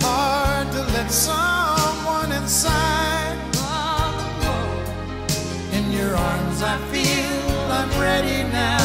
hard to let someone inside. In your arms I feel I'm ready now.